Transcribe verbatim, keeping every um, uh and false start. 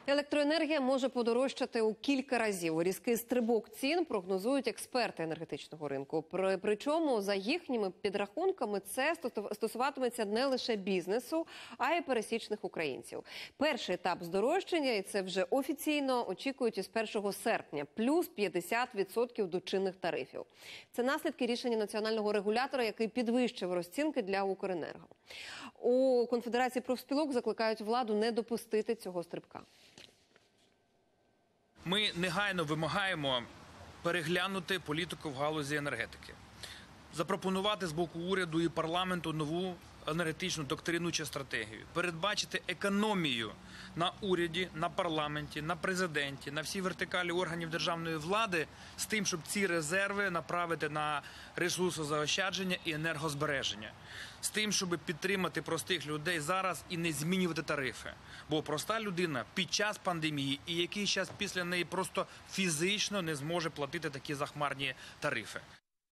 Електроенергія може подорожчати у кілька разів. Різкий стрибок цін прогнозують експерти енергетичного ринку. При, причому, за їхніми підрахунками, це стосуватиметься не лише бізнесу, а й пересічних українців. Перший етап здорожчання, і це вже офіційно, очікують із першого серпня. Плюс п'ятдесят відсотків до чинних тарифів. Це наслідки рішення національного регулятора, який підвищив розцінки для Укренерго. У Конфедерації профспілок закликають владу не допустити цього стрибка. Ми негайно вимагаємо переглянути політику в галузі енергетики. Запропонувати з боку уряду і парламенту нову енергетичну доктрину чи стратегію. Передбачити економію на уряді, на парламенті, на президенті, на всій вертикалі органів державної влади з тим, щоб ці резерви направити на ресурсозаощадження і енергозбереження. З тим, щоб підтримати простих людей зараз і не змінювати тарифи. Бо проста людина під час пандемії і якийсь час після неї просто фізично не зможе платити такі захмарні тарифи.